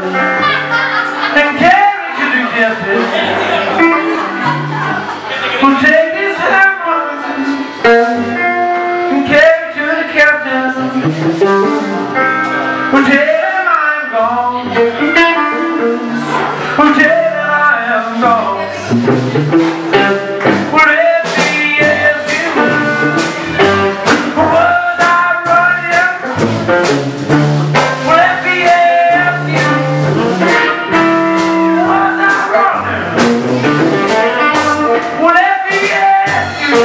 and carry to the captain. We'll take this hammer and carry to the captain. We'll tell him I'm gone. We'll tell him I am gone. Well, if he asks you, was I running? Well, if he asks you, was I running? Well, if he asks you,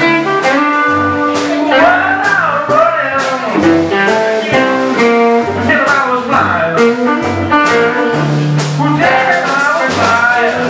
was I running? Till I was blind. Well, tell him I was blind.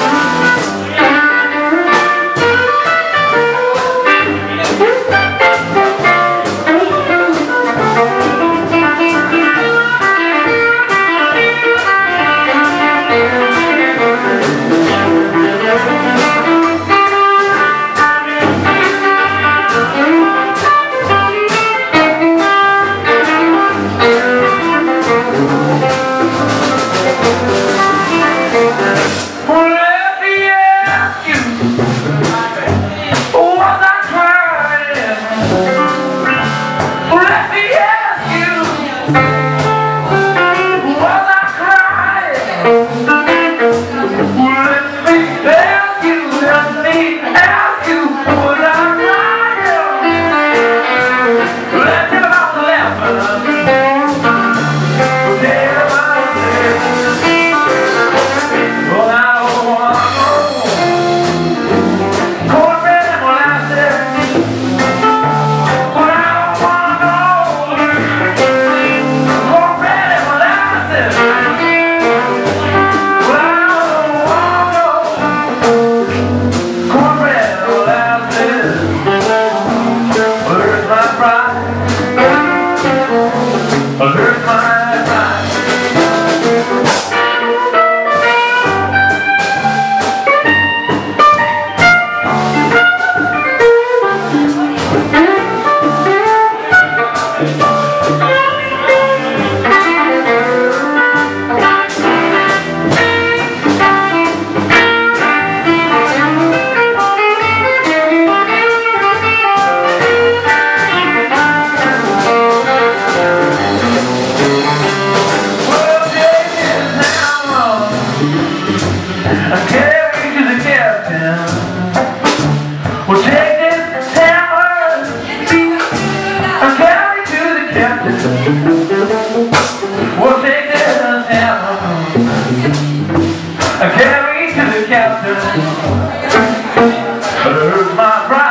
We'll take this hammer and carry to the captain. We'll take this hammer and carry to the captain. But it hurts my pride.